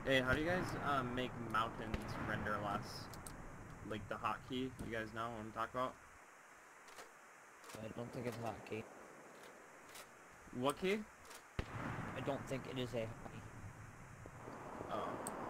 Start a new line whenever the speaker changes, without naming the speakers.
Hey, how do you guys make mountains render less? Like the hotkey, you guys know what I'm talking about?
I don't think it's a hotkey.
What key?
I don't think it is a hotkey.
Oh.